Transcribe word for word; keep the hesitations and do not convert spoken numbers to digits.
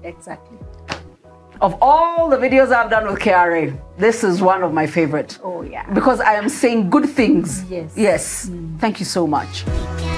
Exactly. Of all the videos I've done with K R A, this is one of my favorite. Oh, yeah. Because I am saying good things. Yes. Yes. Mm. Thank you so much.